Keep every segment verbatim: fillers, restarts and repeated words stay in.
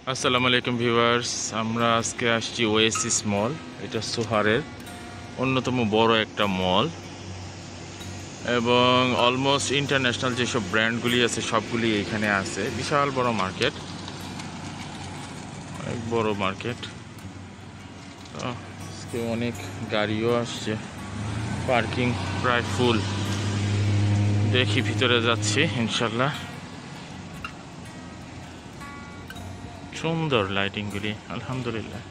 আসসালামু আলাইকুম ভিউয়ার্স, আমরা আজকে আসছি ওয়েসিস মল। এটা সোহারের অন্যতম বড় একটা মল এবং অলমোস্ট ইন্টারন্যাশনাল যেসব ব্র্যান্ডগুলি আছে সবগুলি এখানে আছে। বিশাল বড় মার্কেট, অনেক বড় মার্কেট। আজকে অনেক গাড়িও আসছে, পার্কিং প্রায় ফুল। দেখি ভিতরে যাচ্ছি ইনশাল্লাহ। সুন্দর লাইটিংগুলি, আলহামদুলিল্লাহ।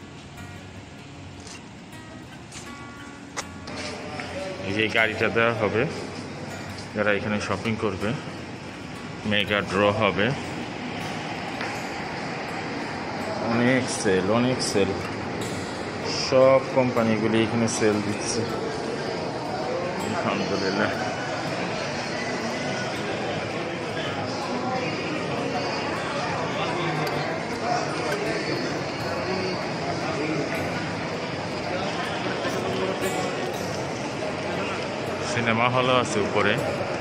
এই যে গাড়িটা দেওয়া হবে যারা এখানে শপিং করবে, মেগা ড্র হবে। অনেক সেল, অনেক সেল, সব কোম্পানিগুলি এখানে সেল দিচ্ছে, আলহামদুলিল্লাহ। সিনেমা হলও আছে উপরে।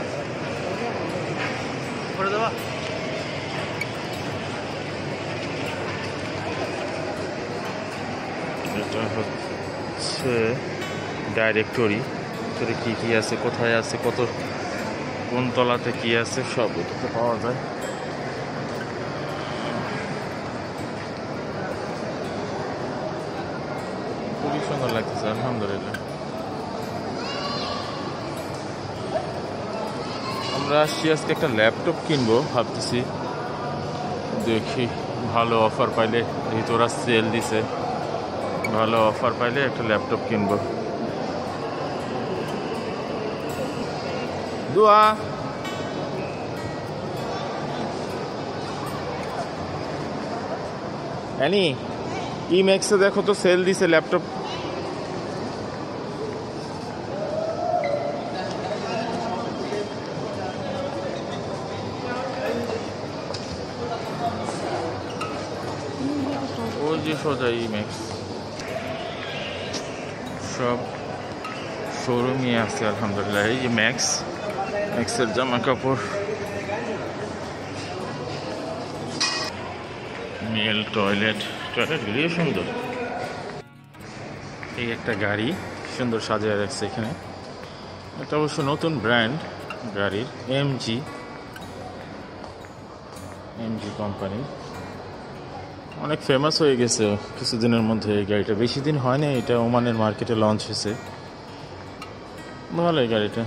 এটা হচ্ছে ডাইরেক্টরি, ভিতরে কি কি আছে, কোথায় আছে, কত কোন তলাতে কি আছে সব এটাতে পাওয়া যায়। খুবই সুন্দর লাগতেছে, আলহামদুলিল্লাহ। আমরা আসছি আজকে একটা ল্যাপটপ কিনবো ভাবতেছি, দেখি ভালো অফার পাইলে। যেহেতু ওরা সেল দিছে, ভালো অফার পাইলে একটা ল্যাপটপ কিনবো। দুয়া অ্যানি, ই ম্যাক্সে দেখো তো সেল দিছে ল্যাপটপ। ওই যে সোজা ই ম্যাক্স, সব শোরুমই আছে আলহামদুলিল্লাহ। এই যে ম্যাক্স, ম্যাক্সের জামা কাপড়, মেল টয়লেট, টয়লেটগুলিও সুন্দর। এই একটা গাড়ি সুন্দর সাজিয়ে রাখছে এখানে। এটা অবশ্য নতুন ব্র্যান্ড গাড়ির, এমজি, এমজি কোম্পানি। অনেক ফেমাস হয়ে গেছে কিছুদিনের মধ্যে এই গাড়িটা, বেশি দিন হয় না, এটা ওমানের মার্কেটে লঞ্চ হয়েছে। ভালো এই গাড়িটা,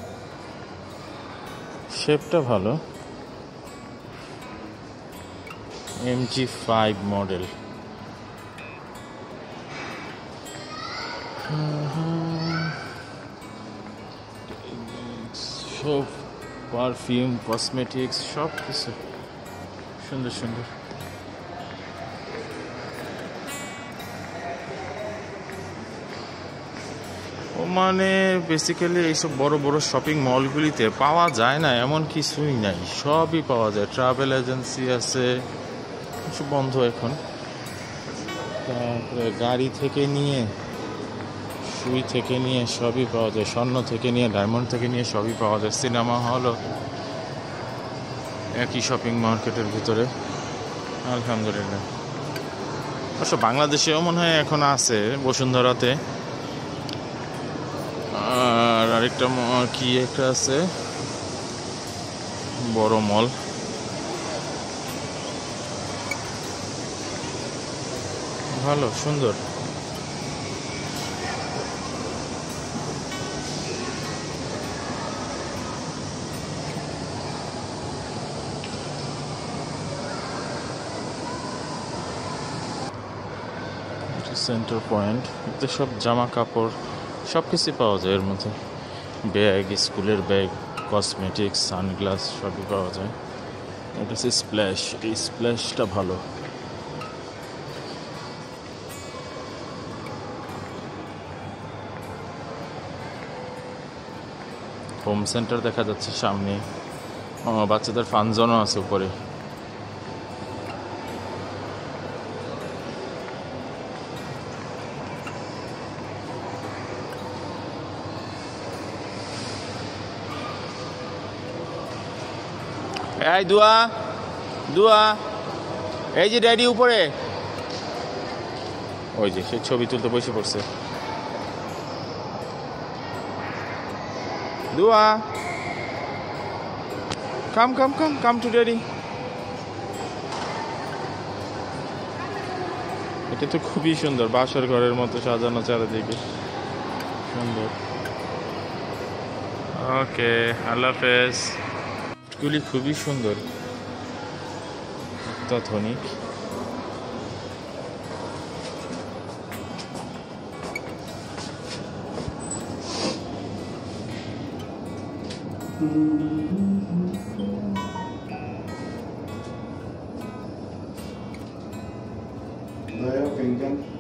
শেপটা ভালো। MG five model. সব পারফিউম, কসমেটিক্স, সব কিছু সুন্দর সুন্দর। মানে বেসিক্যালি এইসব বড় বড় শপিং মলগুলিতে পাওয়া যায় না এমন কিছুই নাই, সবই পাওয়া যায়। ট্রাভেল এজেন্সি আছে, কিছু বন্ধ এখন। তারপরে গাড়ি থেকে নিয়ে, সুই থেকে নিয়ে সবই পাওয়া যায়, স্বর্ণ থেকে নিয়ে, ডায়মন্ড থেকে নিয়ে সবই পাওয়া যায়। সিনেমা হলও একই শপিং মার্কেটের ভিতরে, আলহামদুলিল্লাহ। অবশ্য বাংলাদেশেও মনে হয় এখন আছে, বসুন্ধরাতে। আর আরেকটা কি একটা আছে বড় মল। ভালো সুন্দর। সেন্টার পয়েন্ট, এতে সব জামা কাপড় সব কিছুই পাওয়া যায় এর মধ্যে। ব্যাগ, স্কুলের ব্যাগ, কসমেটিক্স, সানগ্লাস সবই পাওয়া যায়। এটা হচ্ছে স্প্ল্যাশ, এই স্প্ল্যাশটা ভালো। হোম সেন্টার দেখা যাচ্ছে সামনে, বাচ্চাদের ফান জোনও আছে উপরে। এই দুয়া দুয়া এই যে ড্যাডি উপরে, ওই যে সে ছবি তুলতে বসে পড়ছে। দুয়া, কাম কাম কাম কাম টু ড্যাডি। এটা তো খুবই সুন্দর, বাসর ঘরের মতো সাজানো চারিদিকে, সুন্দর। ওকে, আল্লাহ হাফেজ। গুলি খুবই সুন্দর, অত্যাধুনিক। Naja, Finger.